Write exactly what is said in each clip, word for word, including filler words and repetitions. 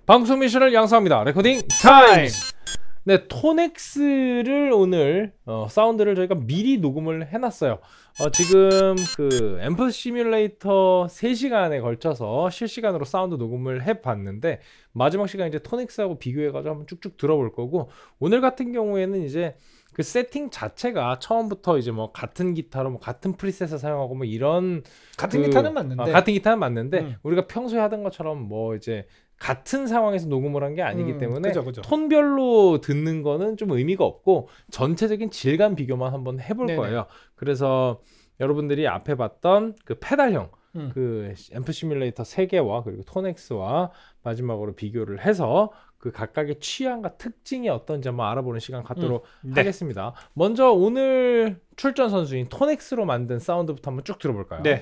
방송 미션을 양성합니다. 레코딩 타임! 네, 톤엑스를 오늘 어, 사운드를 저희가 미리 녹음을 해놨어요. 어, 지금 그 앰프 시뮬레이터 세 시간에 걸쳐서 실시간으로 사운드 녹음을 해봤는데 마지막 시간 이제 톤엑스하고 비교해가지고 한번 쭉쭉 들어볼 거고, 오늘 같은 경우에는 이제 그 세팅 자체가 처음부터 이제 뭐 같은 기타로 뭐 같은 프리셋을 사용하고 뭐 이런 같은 그, 기타는 맞는데 어, 같은 기타는 맞는데 음. 우리가 우리가 평소에 하던 것처럼 뭐 이제 같은 상황에서 녹음을 한 게 아니기 음, 때문에 그죠, 그죠. 톤별로 듣는 거는 좀 의미가 없고 전체적인 질감 비교만 한번 해볼 네네. 거예요. 그래서 여러분들이 앞에 봤던 그 페달형 음. 그 앰프 시뮬레이터 세 개와 그리고 톤엑스와 마지막으로 비교를 해서 그 각각의 취향과 특징이 어떤지 한번 알아보는 시간 갖도록 음. 네. 하겠습니다. 먼저 오늘 출전 선수인 톤엑스로 만든 사운드부터 한번 쭉 들어볼까요? 네.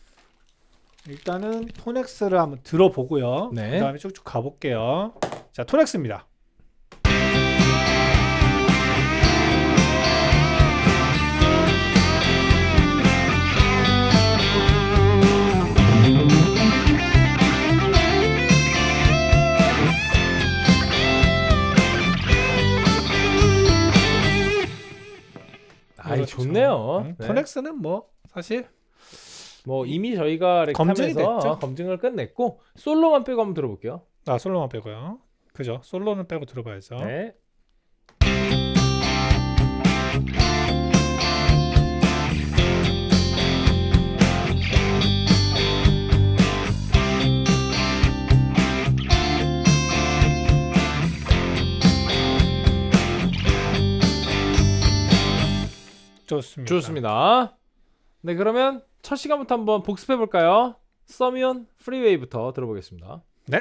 일단은 톤엑스를 한번 들어보고요. 네. 그 다음에 쭉쭉 가볼게요. 자, 톤엑스입니다. 아이, 좋네요. 음, 네. 톤엑스는 뭐 사실 뭐 이미 저희가 검증이 렉탐에서 됐죠? 검증을 끝냈고 솔로만 빼고 한번 들어볼게요. 아, 솔로만 빼고요. 그죠? 솔로는 빼고 들어봐야죠. 네. 좋습니다. 좋습니다. 네, 그러면 첫 시간부터 한번 복습해 볼까요? 서미온 프리웨이부터 들어보겠습니다. 네.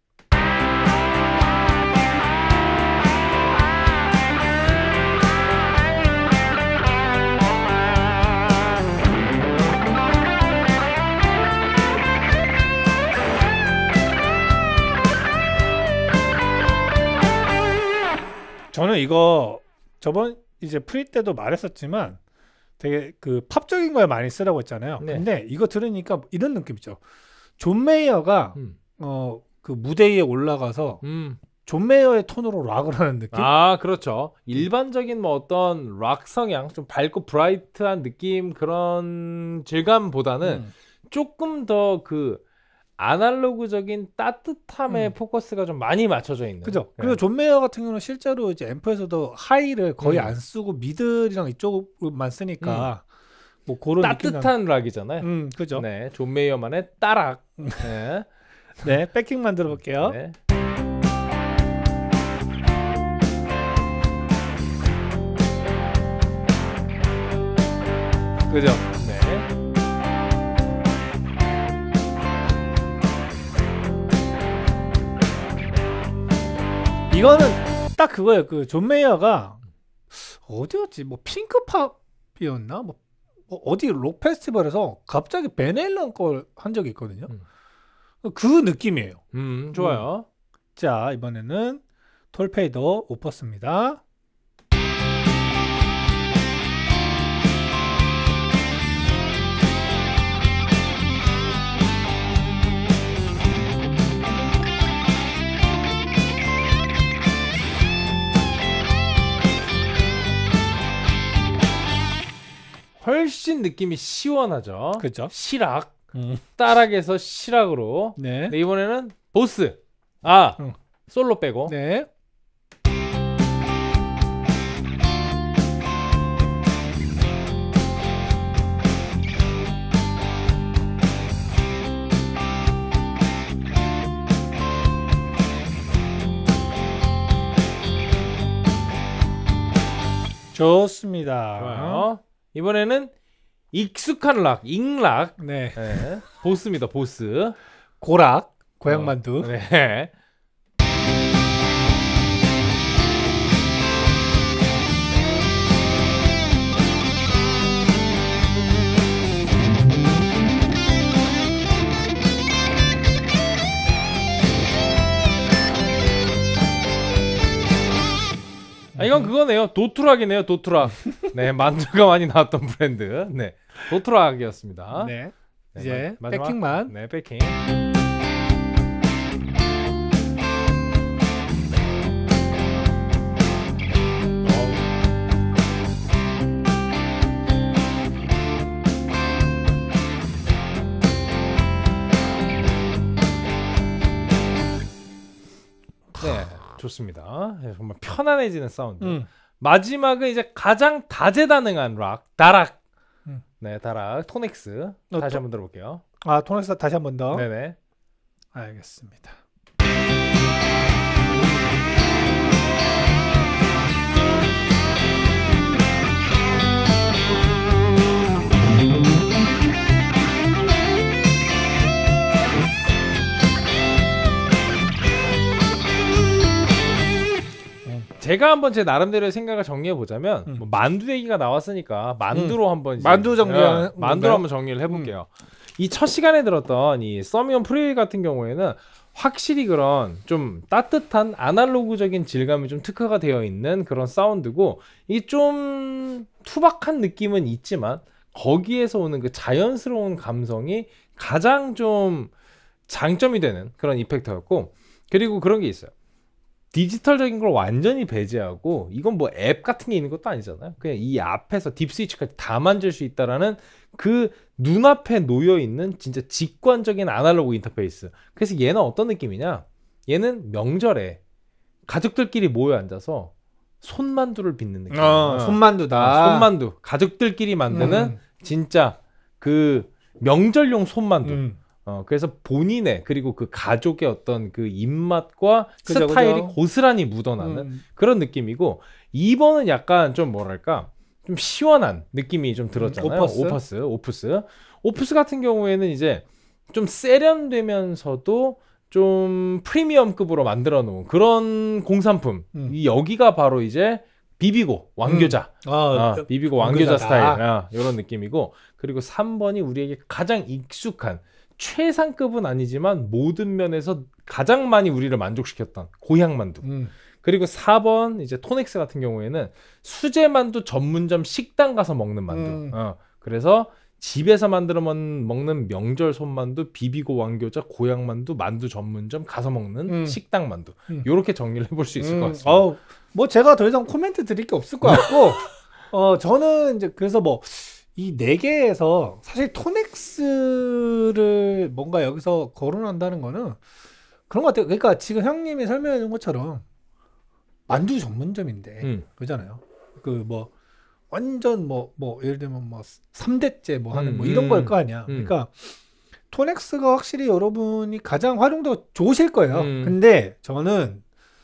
저는 이거 저번 이제 프리 때도 말했었지만 되게 그 팝적인 거에 많이 쓰라고 했잖아요. 네. 근데 이거 들으니까 이런 느낌이죠. 존 메이어가 음. 어 그 무대 위에 올라가서 음. 존 메이어의 톤으로 락을 하는 느낌? 아, 그렇죠. 일반적인 뭐 어떤 락 성향, 좀 밝고 브라이트한 느낌 그런 질감보다는 음. 조금 더 그 아날로그적인 따뜻함에 음. 포커스가 좀 많이 맞춰져 있는. 그죠? 네. 그리고 존 메이어 같은 경우는 실제로 이제 앰프에서도 하이를 거의 음. 안 쓰고 미들이랑 이쪽만 쓰니까 뭐 그런 따뜻한 락이잖아요. 느낌. 음, 그죠? 네. 네, 존 메이어만의 따락. 네. 네, 백킹만 들어볼게요. 네. 그죠? 네. 이거는 딱 그거예요. 그 존 메이어가 어디였지? 뭐 핑크팝이었나? 뭐, 뭐 어디 록 페스티벌에서 갑자기 벤 앨런 걸 한 적이 있거든요. 음. 그 느낌이에요. 음, 좋아요. 자, 이번에는 톨페이더 오퍼스입니다. 훨씬 느낌이 시원하죠. 그죠? 시락. 음. 따락에서 시락으로. 네. 네, 이번에는 보스. 아, 음. 솔로 빼고. 네. 좋습니다. 좋아요. 이번에는 익숙한 락, 잉락. 네. 네. 보스입니다, 보스. 고락, 고향만두. 어, 네. 아, 이건 그거네요. 도트락이네요, 도트락. 네, 만두가 많이 나왔던 브랜드. 네, 도트락이었습니다. 네. 네, 이제 마- 마지막. 백킹만. 네, 백킹. 좋습니다. 예, 정말 편안해지는 사운드. 음. 마지막은 이제 가장 다재다능한 락, 다락. 음. 네, 다락, 토넥스. 어, 다시 또- 한번 들어볼게요. 아 토넥스 다시 한 번 더. 네네. 알겠습니다. 제가 한번 제 나름대로의 생각을 정리해 보자면 음. 뭐 만두 얘기가 나왔으니까 만두로 한번 이제 만두 정리하는 예, 만두로 건가요? 한번 정리를 해볼게요. 이 첫 시간에 들었던 이 서미온 프리웨이 같은 경우에는 확실히 그런 좀 따뜻한 아날로그적인 질감이 좀 특화가 되어 있는 그런 사운드고, 이게 좀 투박한 느낌은 있지만 거기에서 오는 그 자연스러운 감성이 가장 좀 장점이 되는 그런 이펙터였고, 그리고 그런 게 있어요. 디지털적인 걸 완전히 배제하고, 이건 뭐 앱 같은 게 있는 것도 아니잖아요. 그냥 이 앞에서 딥 스위치까지 다 만질 수 있다라는 그 눈앞에 놓여 있는 진짜 직관적인 아날로그 인터페이스. 그래서 얘는 어떤 느낌이냐? 얘는 명절에 가족들끼리 모여 앉아서 손만두를 빚는 느낌. 어, 손만두다. 어, 손만두. 가족들끼리 만드는 음. 진짜 그 명절용 손만두. 음. 어, 그래서 본인의 그리고 그 가족의 어떤 그 입맛과 그죠, 스타일이 그죠. 고스란히 묻어나는 음. 그런 느낌이고, 이 번은 약간 좀 뭐랄까 좀 시원한 느낌이 좀 들었잖아요. 음, 오퍼스. 오퍼스, 오프스. 오프스 같은 경우에는 이제 좀 세련되면서도 좀 프리미엄급으로 만들어 놓은 그런 공산품. 음. 이 여기가 바로 이제 비비고 왕교자. 아, 아, 그- 비비고 왕교자 왕교자다. 스타일. 아, 이런 느낌이고, 그리고 삼 번이 우리에게 가장 익숙한, 최상급은 아니지만 모든 면에서 가장 많이 우리를 만족시켰던 고향만두. 음. 그리고 사 번 이제 토넥스 같은 경우에는 수제만두 전문점 식당 가서 먹는 만두. 음. 어, 그래서 집에서 만들어 먹- 먹는 명절 손만두, 비비고 왕교자, 고향만두, 만두 전문점 가서 먹는 음. 식당 만두. 음. 이렇게 정리를 해볼 수 있을 것 음, 같습니다. 어우, 뭐 제가 더 이상 코멘트 드릴 게 없을 것 같고, 어 저는 이제 그래서 뭐 이 네 개에서 사실 토넥스를 뭔가 여기서 거론한다는 거는 그런 것 같아요. 그러니까 지금 형님이 설명해 준 것처럼 만두 전문점인데 음. 그잖아요. 그 뭐 완전 뭐 뭐 예를 들면 뭐 삼 대째 뭐 하는 뭐 음, 이런 음, 걸 거 아니야. 음. 그러니까 토넥스가 확실히 여러분이 가장 활용도가 좋으실 거예요. 음. 근데 저는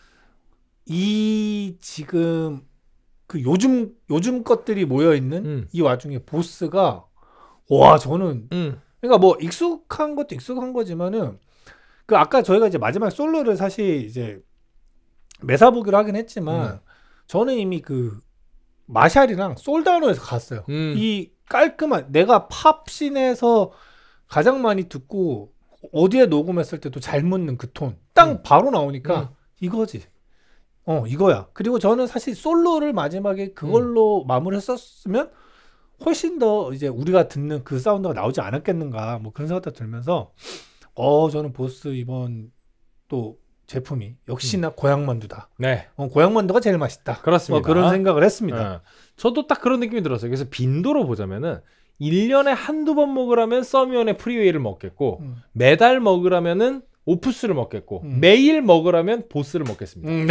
이 지금 그 요즘 요즘 것들이 모여 있는 음. 이 와중에 보스가 와 저는 음. 그러니까 뭐 익숙한 것도 익숙한 거지만은 그 아까 저희가 이제 마지막 솔로를 사실 이제 매사보기로 하긴 했지만 음. 저는 이미 그 마샬이랑 솔다노에서 갔어요. 음. 이 깔끔한 내가 팝씬에서 가장 많이 듣고 어디에 녹음했을 때도 잘 묻는 그 톤 딱 음. 바로 나오니까 음. 이거지. 어 이거야. 그리고 저는 사실 솔로를 마지막에 그걸로 음. 마무리했었으면 훨씬 더 이제 우리가 듣는 그 사운드가 나오지 않았겠는가 뭐 그런 생각도 들면서 어 저는 보스 이번 또 제품이 역시나 고향만두다. 네, 어, 고향만두가 제일 맛있다. 그렇습니다. 뭐 그런 생각을 했습니다. 어, 저도 딱 그런 느낌이 들었어요. 그래서 빈도로 보자면은 일 년에 한두 번 먹으라면 서미온의 프리웨이를 먹겠고, 음. 매달 먹으라면은 오프스를 먹겠고, 음. 매일 먹으라면 보스를 먹겠습니다. 음.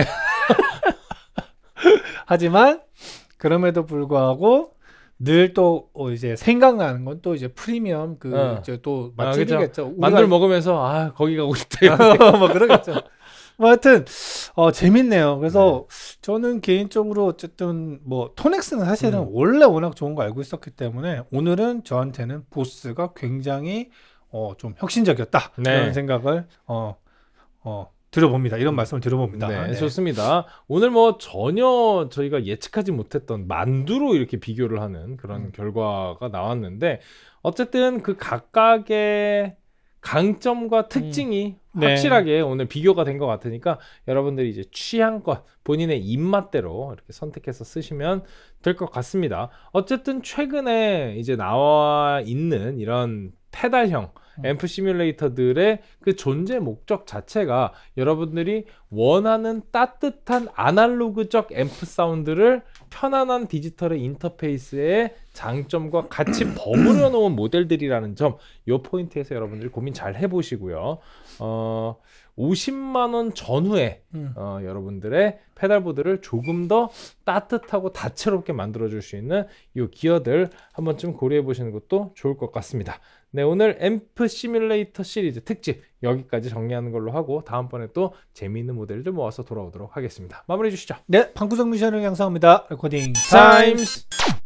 하지만 그럼에도 불구하고 늘 또 어, 이제 생각나는 건 또 이제 프리미엄 그 어. 이제 또 아, 맛집이겠죠. 만두를 먹으면서 아 거기 가고 싶다. 뭐 그러겠죠. 뭐 하여튼 어 재밌네요. 그래서 저는 개인적으로 어쨌든 뭐 토넥스는 사실은 음. 원래 워낙 좋은 거 알고 있었기 때문에 오늘은 저한테는 보스가 굉장히 어 좀 혁신적이었다. 네. 그런 생각을 어 어 들어봅니다. 이런 말씀을 들어봅니다. 네, 네. 좋습니다. 오늘 뭐 전혀 저희가 예측하지 못했던 만두로 이렇게 비교를 하는 그런 음. 결과가 나왔는데, 어쨌든 그 각각의 강점과 특징이 네. 확실하게 오늘 비교가 된 것 같으니까 여러분들이 이제 취향껏 본인의 입맛대로 이렇게 선택해서 쓰시면 될 것 같습니다. 어쨌든 최근에 이제 나와 있는 이런 페달형 음. 앰프 시뮬레이터들의 그 존재 목적 자체가 여러분들이 원하는 따뜻한 아날로그적 앰프 사운드를 편안한 디지털의 인터페이스의 장점과 같이 버무려 놓은 모델들이라는 점, 이 포인트에서 여러분들이 고민 잘 해보시고요. 어, 어, 오십만 원 전후에 음. 어, 여러분들의 페달보드를 조금 더 따뜻하고 다채롭게 만들어줄 수 있는 이 기어들 한 번쯤 고려해 보시는 것도 좋을 것 같습니다. 네, 오늘 앰프 시뮬레이터 시리즈 특집 여기까지 정리하는 걸로 하고 다음번에 또 재미있는 모델들 모아서 돌아오도록 하겠습니다. 마무리해 주시죠. 네, 방구석 미션을 양성합니다. 레코딩 타임. 타임스.